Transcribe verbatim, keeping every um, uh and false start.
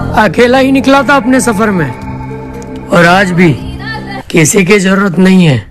अकेला ही निकला था अपने सफर में, और आज भी किसी की जरूरत नहीं है।